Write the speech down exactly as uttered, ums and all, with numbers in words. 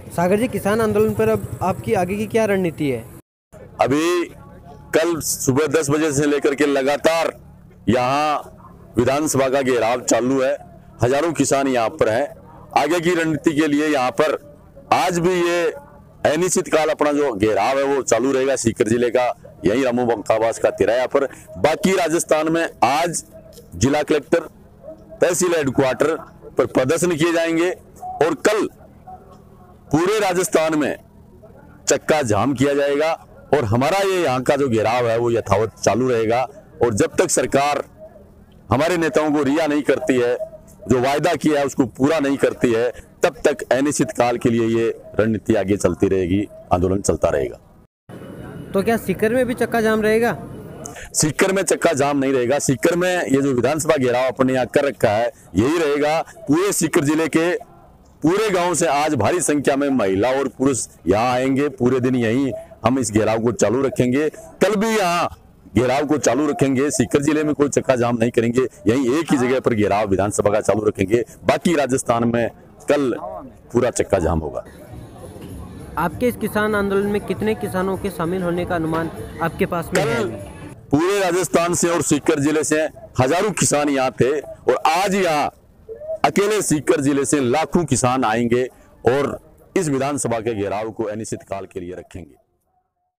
सागर जी, किसान आंदोलन पर अब आपकी आगे की क्या रणनीति है? अभी कल सुबह दस बजे से लेकर के लगातार यहाँ विधानसभा का घेराव चालू है। हजारों किसान यहाँ पर हैं। आगे की रणनीति के लिए यहाँ पर आज भी ये अनिश्चित काल अपना जो घेराव है वो चालू रहेगा। सीकर जिले का यही रामू बंकावास का तिराया पर। बाकी राजस्थान में आज जिला कलेक्टर, तहसील हेडक्वार्टर पर प्रदर्शन किए जाएंगे और कल पूरे राजस्थान में चक्का जाम किया जाएगा और हमारा ये यहाँ का जो घेराव है वो यथावत चालू रहेगा। और जब तक सरकार हमारे नेताओं को रिहा नहीं करती है, जो वायदा किया है उसको पूरा नहीं करती है, तब तक अनिश्चित काल के लिए ये रणनीति आगे चलती रहेगी, आंदोलन चलता रहेगा। तो क्या सीकर में भी चक्का जाम रहेगा? सीकर में चक्का जाम नहीं रहेगा। सीकर में ये जो विधानसभा घेराव अपने यहाँ कर रखा है यही रहेगा। पूरे सीकर जिले के पूरे गांव से आज भारी संख्या में महिला और पुरुष यहाँ आएंगे। पूरे दिन यहीं हम इस घेराव को चालू रखेंगे। कल भी यहाँ घेराव को चालू रखेंगे। सीकर जिले में कोई चक्का जाम नहीं करेंगे, यहीं एक ही जगह पर घेराव विधानसभा का चालू रखेंगे। बाकी राजस्थान में कल पूरा चक्का जाम होगा। आपके इस किसान आंदोलन में कितने किसानों के शामिल होने का अनुमान आपके पास में है? पूरे राजस्थान से और सीकर जिले से हजारों किसान यहाँ थे और आज यहाँ अकेले सीकर जिले से लाखों किसान आएंगे और इस विधानसभा के घेराव को अनिश्चित काल के लिए रखेंगे।